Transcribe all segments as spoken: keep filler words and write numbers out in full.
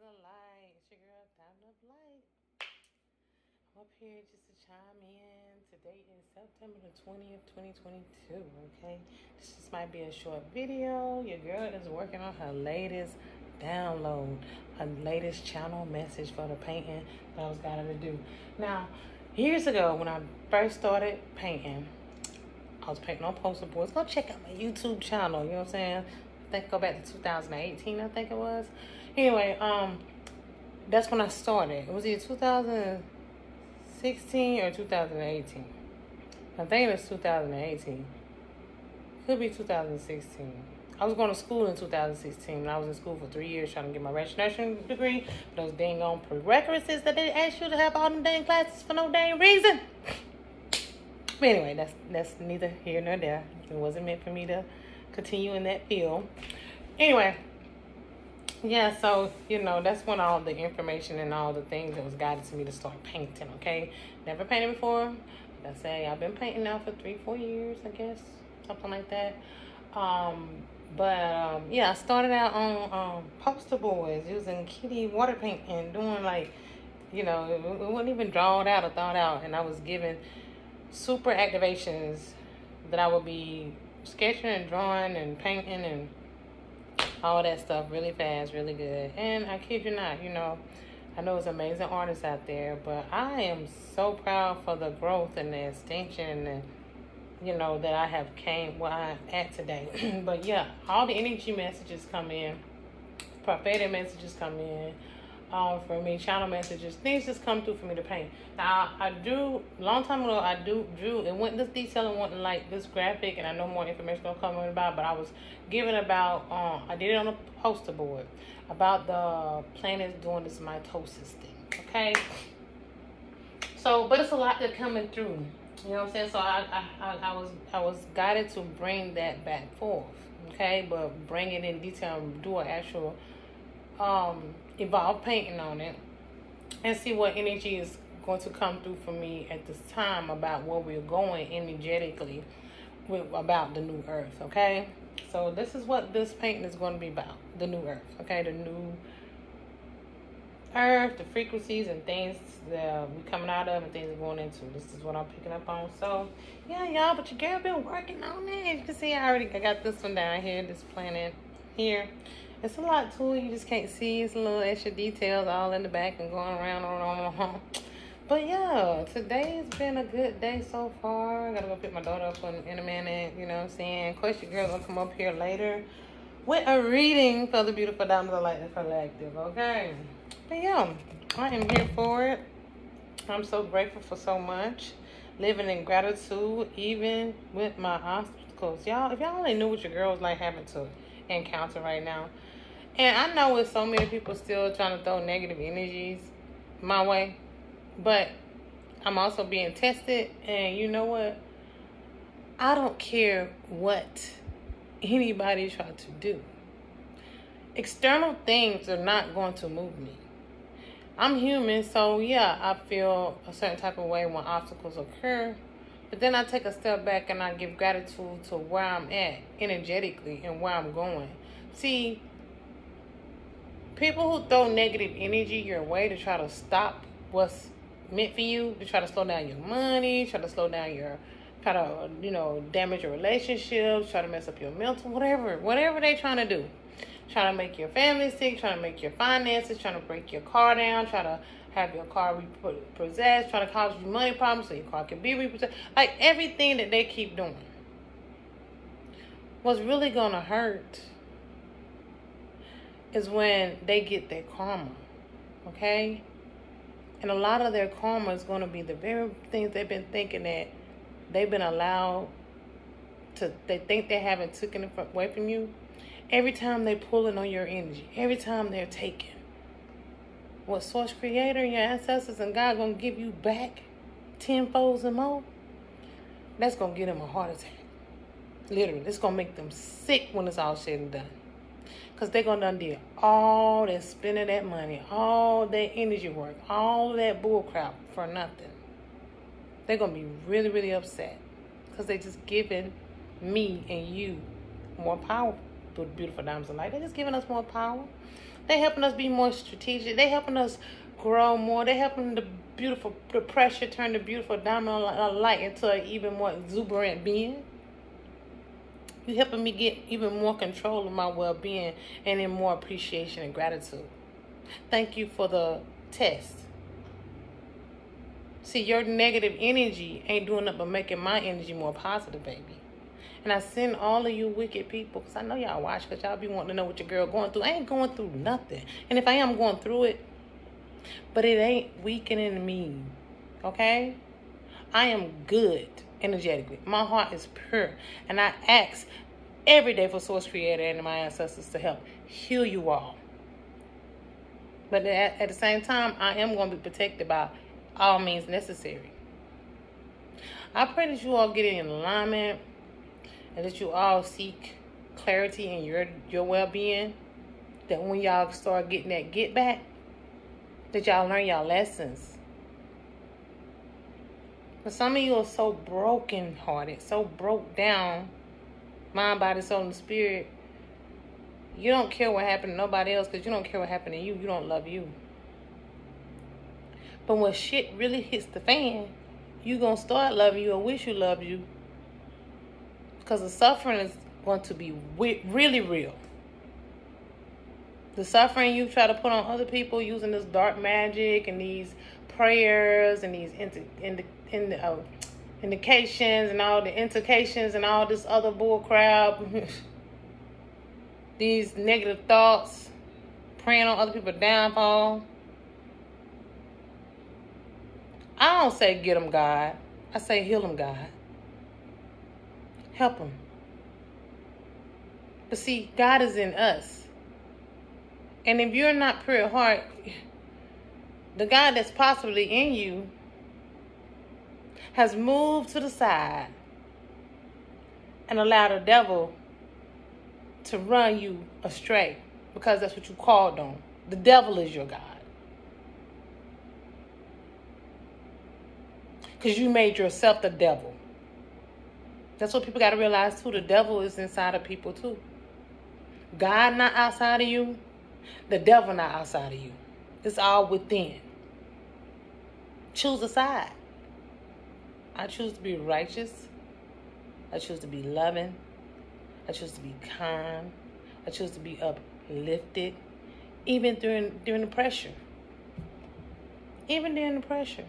of Light. It's your girl, Diamond of Light. I'm up here just to chime in. Today is September the twentieth, twenty twenty-two. Okay, this just might be a short video. Your girl is working on her latest download, her latest channel message for the painting that I was got her to do. Now, years ago when I first started painting, I was painting on poster boards. Go check out my YouTube channel. You know what I'm saying? I think go back to two thousand eighteen. I think it was. Anyway, um, that's when I started. It was either two thousand sixteen or two thousand eighteen. I think it was two thousand eighteen. Could be two thousand sixteen. I was going to school in two thousand sixteen. I was in school for three years trying to get my registration degree. But those dang on prerequisites that they ask you to have all them dang classes for no dang reason. But anyway, that's that's neither here nor there. It wasn't meant for me to continue in that field. Anyway, yeah, so, you know, that's when all the information and all the things that was guided to me to start painting, okay? Never painted before. Like I say, I've been painting now for three, four years, I guess. Something like that. Um, but, um, yeah, I started out on um, poster boards using kitty water paint and doing, like, you know, it, it wasn't even drawn out or thought out. And I was given super activations that I would be sketching and drawing and painting and all that stuff really fast, really good. And I kid you not, you know, I know it's amazing artists out there, but I am so proud for the growth and the extension and the, you know, that I have came where I'm at today. But yeah, all the energy messages come in, prophetic messages come in, um, for me, channel messages, things just come through for me to paint. Now, I do, long time ago, I do drew, it went this detail and wasn't like this graphic, and I know more information will come about, but I was given about, um, I did it on a poster board, about the planets doing this mitosis thing, okay? So, but it's a lot that's coming through, you know what I'm saying? So I, I, I, I was, I was guided to bring that back forth, okay? But bring it in detail and do an actual, um, evolve painting on it and see what energy is going to come through for me at this time about where we're going energetically with about the new earth, okay? So this is what this painting is going to be about, the new earth, okay? The new earth, the frequencies and things that we're coming out of and things we're going into. This is what I'm picking up on. So yeah, y'all, but your girl been working on it. As you can see, I already I got this one down here, this planet here. It's a lot to it. You just can't see. It's a little extra details all in the back and going around and on and on. But yeah, today's been a good day so far. I gotta go pick my daughter up in, in a minute. You know what I'm saying? Of course, your girl gonna come up here later with a reading for the beautiful Diamonds of Light Collective. Okay. But yeah, I am here for it. I'm so grateful for so much. Living in gratitude, even with my obstacles. Y'all, if y'all only knew what your girl was like having to encounter right now. And I know with so many people still trying to throw negative energies my way, but I'm also being tested. And you know what? I don't care what anybody tries to do. External things are not going to move me. I'm human, so yeah, I feel a certain type of way when obstacles occur. But then I take a step back and I give gratitude to where I'm at energetically and where I'm going. See, people who throw negative energy your way to try to stop what's meant for you, to try to slow down your money, try to slow down your, try to, you know, damage your relationships, try to mess up your mental, whatever, whatever they trying to do. Trying to make your family sick, trying to make your finances, trying to break your car down, trying to have your car repossessed, trying to cause you money problems so your car can be repossessed. Like everything that they keep doing. What's really going to hurt is when they get their karma, okay? And a lot of their karma is going to be the very things they've been thinking that they've been allowed to, they think they haven't taken it away from you. Every time they pulling on your energy, every time they're taking what Source Creator, your ancestors, and God gonna give you back tenfolds and more, that's gonna give them a heart attack. Literally, it's gonna make them sick when it's all said and done. Because they're gonna undo all that spending that money, all that energy work, all that bull crap for nothing. They're gonna be really, really upset. Because they just giving me and you more power. Through the beautiful Diamonds of Light. They're just giving us more power. They helping us be more strategic. They helping us grow more. They helping the beautiful, the pressure turn the beautiful diamond light into an even more exuberant being. You helping me get even more control of my well-being and in more appreciation and gratitude. Thank you for the test. See, your negative energy ain't doing nothing but making my energy more positive, baby. And I send all of you wicked people, because I know y'all watch, because y'all be wanting to know what your girl going through. I ain't going through nothing. And if I am going through it, but it ain't weakening me, okay? I am good energetically. My heart is pure. And I ask every day for Source Creator and my ancestors to help heal you all. But at, at the same time, I am going to be protected by all means necessary. I pray that you all get in alignment and that you all seek clarity in your, your well-being. That when y'all start getting that get back, that y'all learn y'all lessons. But some of you are so broken hearted, so broke down, mind, body, soul, and spirit. You don't care what happened to nobody else because you don't care what happened to you. You don't love you. But when shit really hits the fan, you going to start loving you or wish you loved you. Because the suffering is going to be really real. The suffering you try to put on other people using this dark magic and these prayers and these indi- indi- indi- uh, indications and all the indications and all this other bull crap. These negative thoughts, praying on other people's downfall. I don't say get them, God. I say heal them, God. Help them. But see, God is in us. And if you're not pure at heart, the God that's possibly in you has moved to the side and allowed the devil to run you astray because that's what you called on. The devil is your God. Because you made yourself the devil. That's what people got to realize too. The devil is inside of people too. God not outside of you. The devil not outside of you. It's all within. Choose a side. I choose to be righteous. I choose to be loving. I choose to be kind. I choose to be uplifted. Even during during the pressure. Even during the pressure.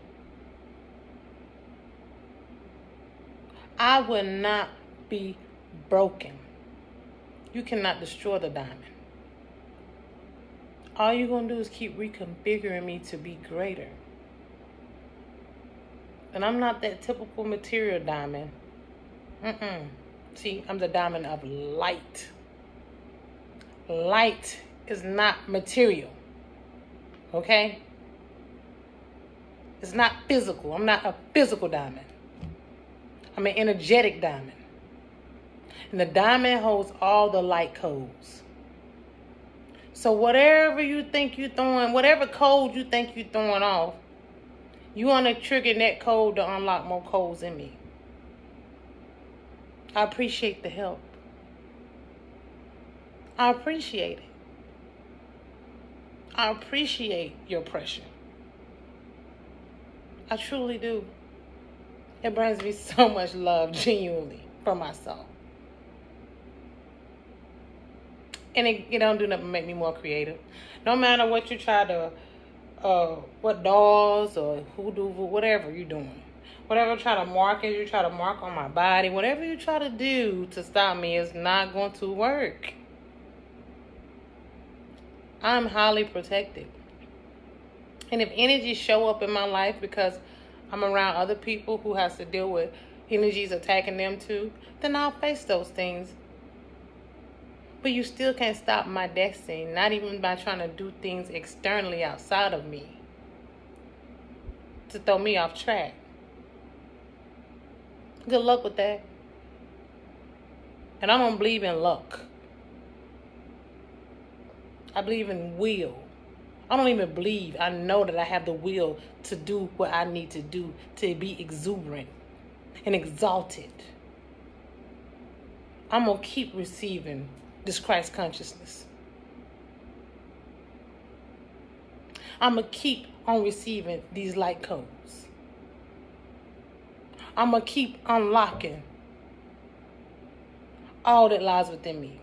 I will not be broken. You cannot destroy the diamond. All you're going to do is keep reconfiguring me to be greater. And I'm not that typical material diamond. Mm-mm. See, I'm the diamond of light. Light is not material. Okay? It's not physical. I'm not a physical diamond. I'm an energetic diamond. And the diamond holds all the light codes. So whatever you think you're throwing, whatever code you think you're throwing off, you want to trigger that code to unlock more codes in me. I appreciate the help. I appreciate it. I appreciate your pressure. I truly do. It brings me so much love, genuinely, from my soul. And it, it don't do nothing but make me more creative. No matter what you try to, uh, what dolls or hoodoo, whatever you're doing. Whatever you try to market, you try to mark on my body. Whatever you try to do to stop me is not going to work. I'm highly protected. And if energies show up in my life because I'm around other people who has to deal with energies attacking them too, then I'll face those things. But you still can't stop my destiny, not even by trying to do things externally outside of me to throw me off track. Good luck with that. And I don't believe in luck. I believe in will. I don't even believe. I know that I have the will to do what I need to do to be exuberant and exalted. I'm going to keep receiving this Christ consciousness. I'm going to keep on receiving these light codes. I'm going to keep unlocking all that lies within me.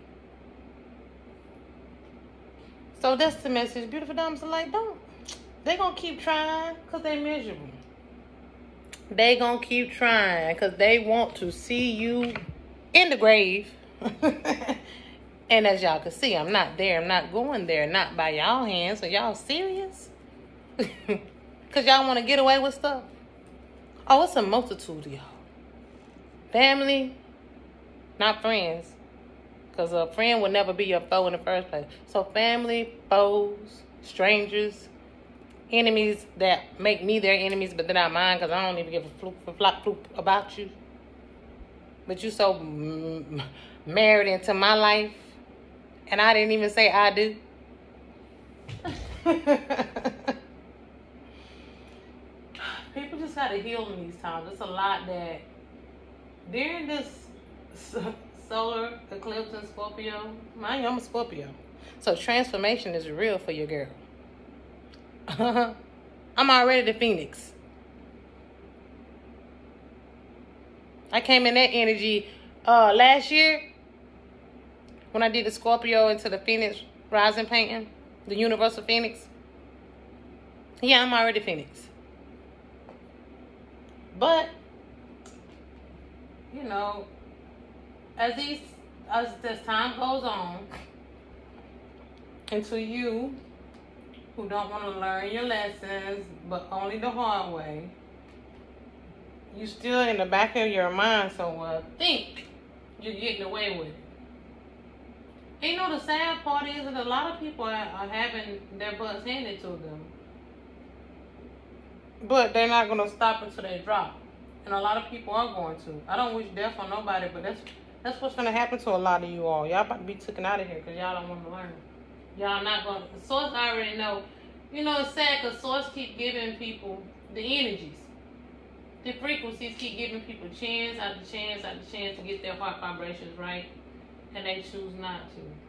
So that's the message. Beautiful diamonds of light, don't. They're going to keep trying because they're miserable. They going to keep trying because they want to see you in the grave. And as y'all can see, I'm not there. I'm not going there. Not by y'all hands. Are y'all serious? Because y'all want to get away with stuff? Oh, it's a multitude of y'all. Family, not friends. Because a friend would never be your foe in the first place. So family, foes, strangers, enemies that make me their enemies, but they're not mine because I don't even give a fluke, a flop, fluke about you. But you so m- married into my life, and I didn't even say I do. People just got to heal in these times. It's a lot that during this solar eclipse in Scorpio, mind you, I'm a Scorpio. So transformation is real for your girl. I'm already the Phoenix. I came in that energy uh, last year when I did the Scorpio into the Phoenix rising painting, the Universal Phoenix. Yeah, I'm already Phoenix. But, you know, as these as this time goes on, until you who don't want to learn your lessons, but only the hard way, you still in the back of your mind somewhere think you're getting away with it. And you know the sad part is that a lot of people are, are having their butts handed to them. But they're not going to stop until they drop. And a lot of people are going to. I don't wish death on nobody, but that's that's what's going to happen to a lot of you all. Y'all about to be taken out of here because y'all don't want to learn. Y'all not going to. The source already know. You know, it's sad because source keep giving people the energies. The frequencies keep giving people chance after chance after chance to get their heart vibrations right. And they choose not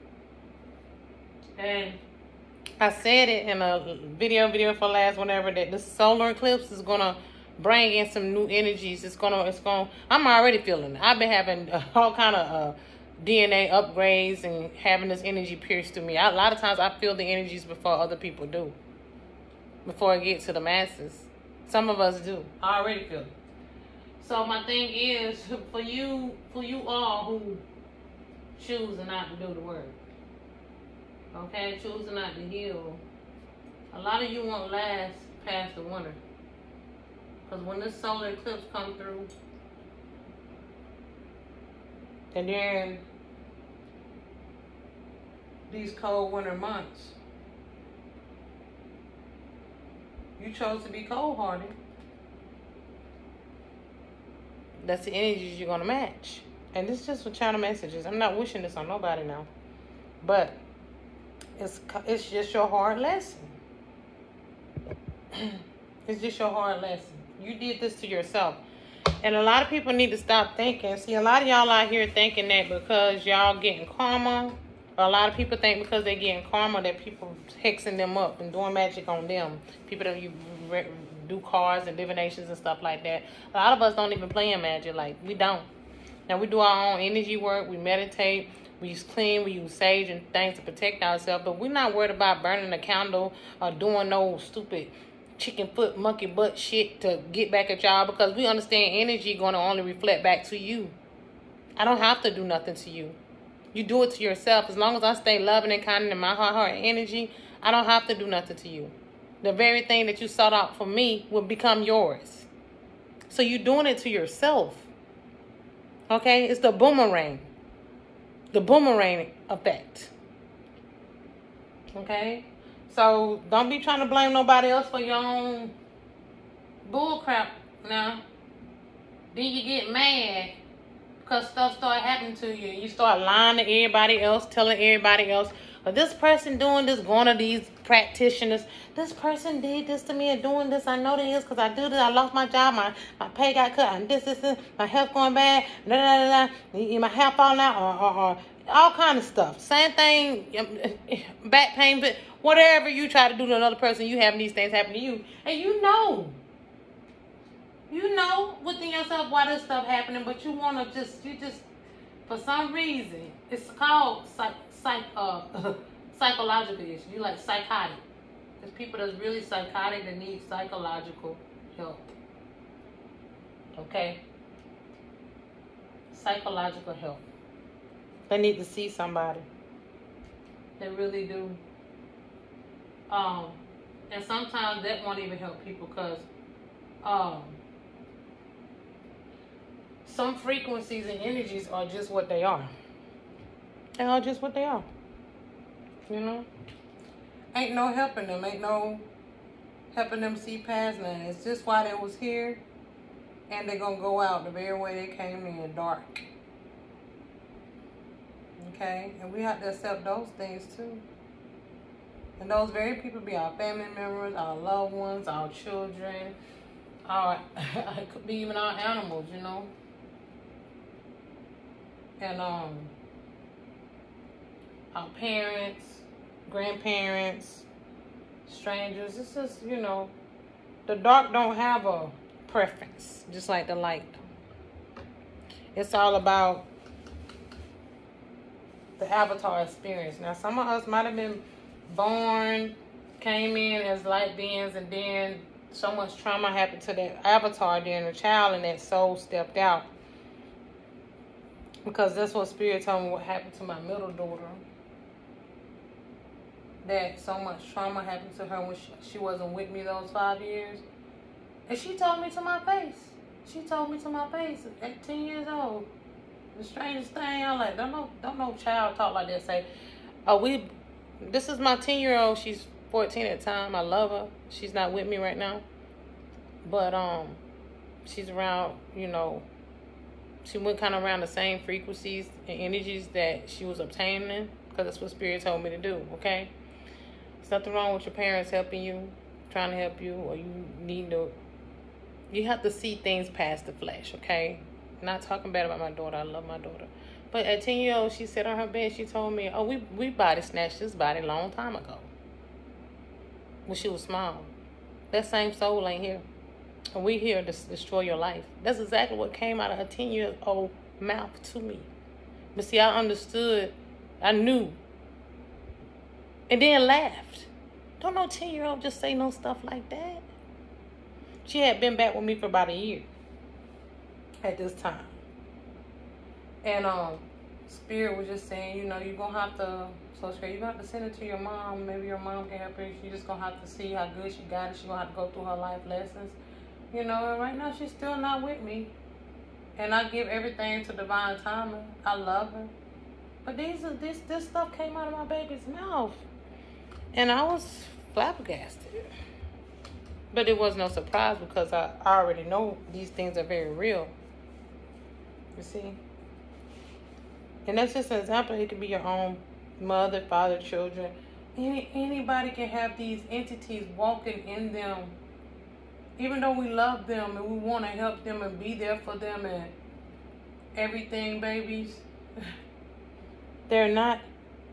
to. And I said it in a video, video for last, whenever, that this solar eclipse is going to bring in some new energies. It's going to, it's going to, I'm already feeling it. I've been having all kind of uh, D N A upgrades and having this energy pierced through me. I, a lot of times I feel the energies before other people do. Before it gets to the masses. Some of us do. I already feel it. So my thing is, for you, for you all who choosing not to do the work, okay, choosing not to heal, a lot of you won't last past the winter. Because when this solar eclipse come through, and then these cold winter months, you chose to be cold-hearted. That's the energies you're going to match. And this is just for China messages. I'm not wishing this on nobody now. But it's it's just your hard lesson. It's just your hard lesson. You did this to yourself. And a lot of people need to stop thinking. See, a lot of y'all out here thinking that because y'all getting karma, or a lot of people think because they're getting karma that people hexing them up and doing magic on them. People that you do cards and divinations and stuff like that. A lot of us don't even play in magic. Like, we don't. Now, we do our own energy work. We meditate. We use clean. We use sage and things to protect ourselves. But we're not worried about burning a candle or doing no stupid chicken foot, monkey butt shit to get back at y'all, because we understand energy going to only reflect back to you. I don't have to do nothing to you. You do it to yourself. As long as I stay loving and kind in my heart, heart energy, I don't have to do nothing to you. The very thing that you sought out for me will become yours. So you're doing it to yourself. Okay? It's the boomerang. The boomerang effect. Okay? So don't be trying to blame nobody else for your own bull crap now. Then you get mad because stuff start happening to you. You start lying to everybody else, telling everybody else, but this person doing this, going to these practitioners. This person did this to me and doing this. I know this because I do this. I lost my job. My, my pay got cut. And this, this, this. My health going bad. Da, da, da, da. My hair falling out. Or, or, or all kind of stuff. Same thing. Back pain. But Whatever you try to do to another person, you having these things happen to you. And you know. You know within yourself why this stuff happening, but you want to just, you just, for some reason, it's called psych, psych, uh, psychological issue. You like psychotic. There's people that's really psychotic that need psychological help. Okay? Psychological help. They need to see somebody. They really do. Um, and sometimes that won't even help people because um, some frequencies and energies are just what they are. They are just what they are. You know? Ain't no helping them. Ain't no helping them see past nothing. It's just why they was here. And they're going to go out the very way they came in, dark. Okay? And we have to accept those things too. And those very people be our family members, our loved ones, our children, our, it could be even our animals, you know? And um, our parents, grandparents, strangers. It's just, you know, the dark don't have a preference, just like the light. It's all about the avatar experience. Now, some of us might have been born, came in as light beings, and then so much trauma happened to that avatar, then the child and that soul stepped out. Because that's what Spirit told me what happened to my middle daughter. That so much trauma happened to her when she, she wasn't with me those five years. And she told me to my face. She told me to my face at ten years old. The strangest thing, I'm like, don't no, don't no child talk like that. Say, oh, we, this is my ten-year-old. She's fourteen at the time. I love her. She's not with me right now. But um, she's around, you know, she went kind of around the same frequencies and energies that she was obtaining. Because that's what Spirit told me to do, okay? There's nothing wrong with your parents helping you, trying to help you, or you need to, you have to see things past the flesh, okay? Not talking bad about my daughter. I love my daughter. But at ten years old, she sat on her bed. She told me, oh, we, we body snatched this body a long time ago. When she was small. That same soul ain't here. And we here to destroy your life. That's exactly what came out of her ten years old mouth to me. But see, I understood. I knew. And then laughed. Don't no ten-year-old just say no stuff like that. She had been back with me for about a year. At this time. And um, Spirit was just saying, you know, you're going to have to, so you're going to have to send it to your mom. Maybe your mom can help her. You're just going to have to see how good she got it. She's going to have to go through her life lessons. You know, and right now she's still not with me. And I give everything to divine timing. I love her. But these are, this, this stuff came out of my baby's mouth. And I was flabbergasted. But it was no surprise because I, I already know these things are very real. You see? And that's just an example. It could be your own mother, father, children. Any, anybody can have these entities walking in them. Even though we love them and we want to help them and be there for them and everything, babies. They're not,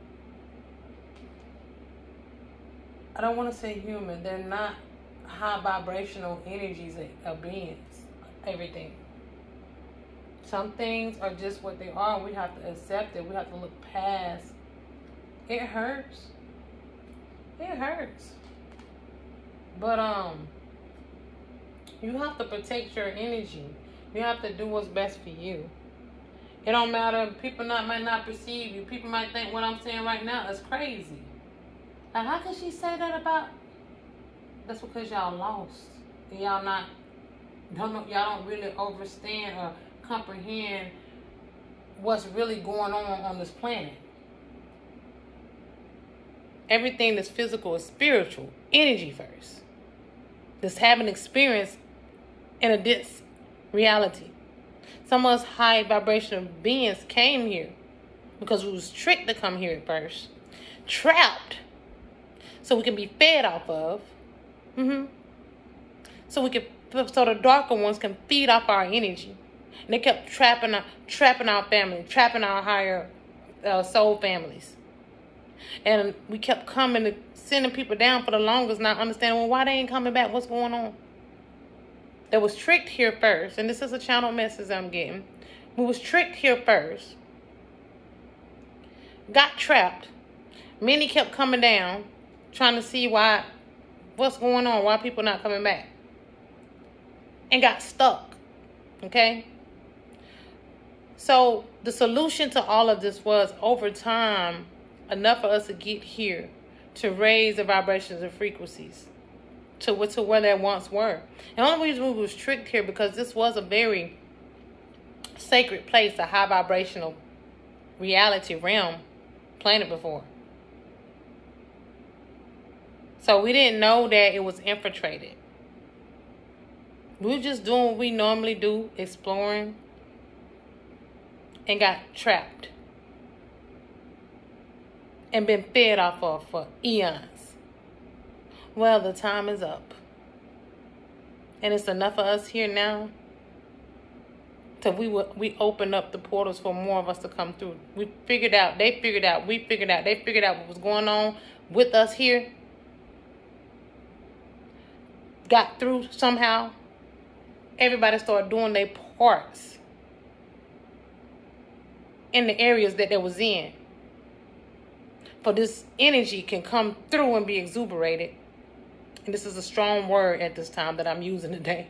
I don't want to say human. They're not high vibrational energies of beings. Everything. Some things are just what they are. We have to accept it. We have to look past. It hurts. It hurts. But um, you have to protect your energy. You have to do what's best for you. It don't matter. People not might not perceive you. People might think what I'm saying right now is crazy. Like, how can she say that about? That's because y'all lost. And y'all not don't know, y'all don't really understand or comprehend what's really going on on this planet. Everything that's physical is spiritual. Energy first. That's having experience in a dense reality. Some of us high vibrational beings came here because we was tricked to come here at first. Trapped. So we can be fed off of. Mm-hmm. So we can, so the darker ones can feed off our energy. And they kept trapping our, trapping our family, trapping our higher uh, soul families. And we kept coming to sending people down for the longest, not understanding, well, why they ain't coming back? What's going on? That was tricked here first. And this is a channel message I'm getting. We was tricked here first. Got trapped. Many kept coming down, trying to see why, what's going on, why people not coming back. And got stuck. Okay? So the solution to all of this was, over time, enough for us to get here, to raise the vibrations and frequencies to, to where they once were. And the only reason we was tricked here because this was a very sacred place, a high vibrational reality realm planet before. So we didn't know that it was infiltrated. We were just doing what we normally do, exploring, and got trapped. And been fed off of for eons. Well, the time is up. And it's enough of us here now. So we would, we opened up the portals for more of us to come through. We figured out, they figured out, we figured out, they figured out what was going on with us here. Got through somehow. Everybody started doing their parts in the areas that they was in. For this energy can come through and be exuberated. And this is a strong word at this time that I'm using today.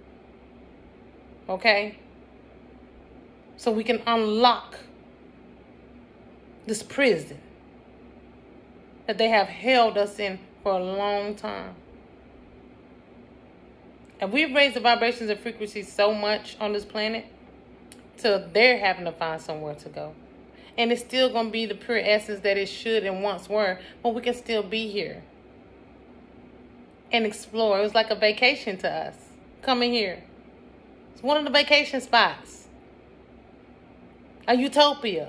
Okay? So we can unlock this prison that they have held us in for a long time. And we've raised the vibrations and frequencies so much on this planet till they're having to find somewhere to go. And it's still going to be the pure essence that it should and once were. But we can still be here. And explore. It was like a vacation to us. Coming here. It's one of the vacation spots. A utopia.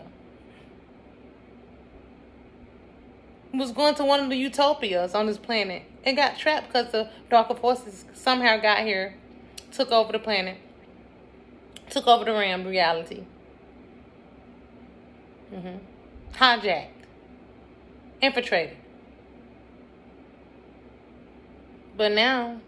We was going to one of the utopias on this planet. And got trapped because the darker forces somehow got here. Took over the planet. Took over the realm reality. Mm-hmm. Hijacked. Infiltrated. But now,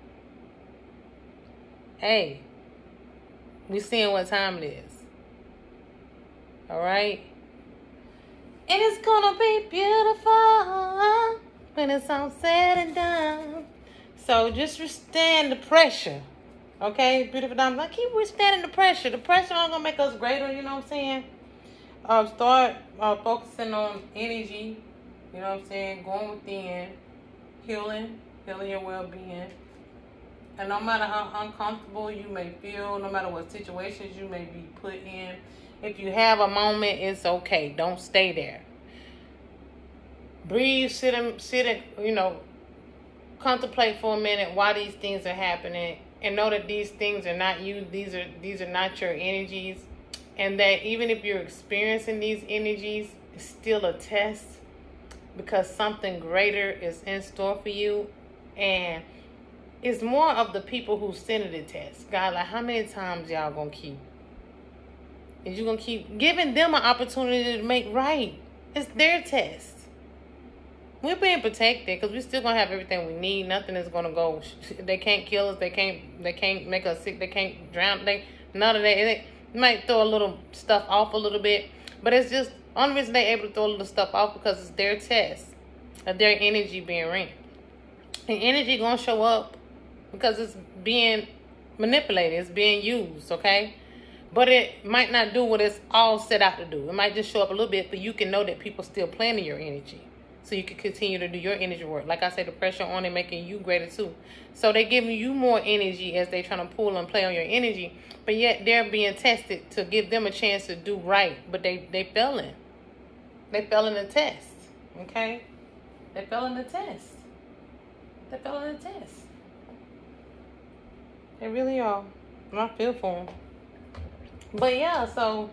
hey, we seeing what time it is. All right? And it's gonna be beautiful when it's all said and done. So just withstand the pressure. Okay, beautiful diamonds. I keep withstanding the pressure. The pressure ain't gonna make us greater, you know what I'm saying? Uh, start uh, focusing on energy, you know what I'm saying? Going within, healing, healing your well-being. And no matter how uncomfortable you may feel, no matter what situations you may be put in, if you have a moment, it's okay. Don't stay there. Breathe, sit and, sit and, you know, contemplate for a minute why these things are happening. And know that these things are not you. These are, these are not your energies. And that even if you're experiencing these energies, it's still a test because something greater is in store for you. And it's more of the people who send the test. God, like, how many times y'all gonna keep? Is you gonna keep giving them an opportunity to make right? It's their test. We're being protected because we're still gonna have everything we need. Nothing is gonna go. They can't kill us. They can't. They can't make us sick. They can't drown. They none of that. They might throw a little stuff off a little bit, but it's just only reason they're able to throw a little stuff off because it's their test of their energy being ring. And energy gonna show up because it's being manipulated. It's being used. Okay. But it might not do what it's all set out to do. It might just show up a little bit, but you can know that people still playing in your energy. So you can continue to do your energy work. Like I said, the pressure on it making you greater too. So they're giving you more energy as they're trying to pull and play on your energy. But yet they're being tested to give them a chance to do right. But they, they failing. They fell in the test. Okay? They fell in the test. They fell in the test. They really are. And I feel for them. But yeah, so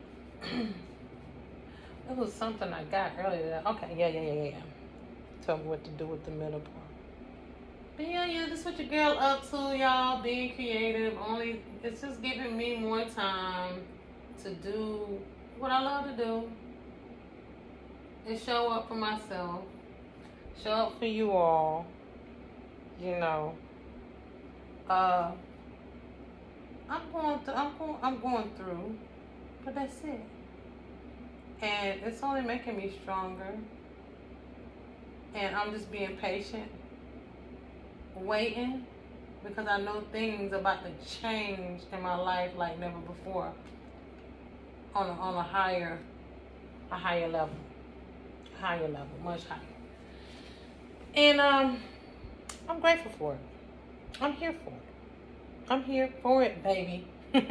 it was something I got earlier. Okay, yeah, yeah, yeah, yeah. Tell me what to do with the middle part. But yeah, yeah, this is what your girl up to, y'all. Being creative. Only it's just giving me more time to do what I love to do. and show up for myself. Show up for you all. You know. Uh I'm going through I'm going I'm going through. But that's it. And it's only making me stronger. And I'm just being patient. Waiting. Because I know things about to change in my life like never before. On a, on a higher, a higher level. Higher level. Much higher. And um, I'm grateful for it. I'm here for it. I'm here for it, baby.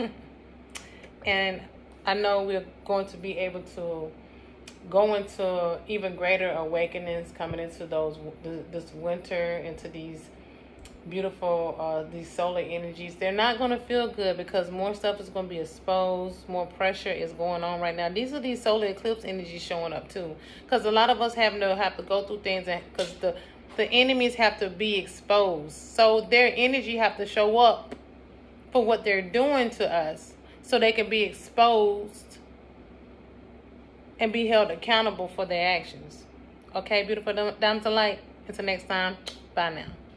And I know we're going to be able to go into even greater awakenings coming into those this winter, into these beautiful uh these solar energies. They're not going to feel good because more stuff is going to be exposed, more pressure is going on right now. These are these solar eclipse energies showing up too, because a lot of us have to have to go through things, and because the the enemies have to be exposed, so their energy have to show up for what they're doing to us, so they can be exposed and be held accountable for their actions. Okay, beautiful diamonds of light. Until next time, bye now.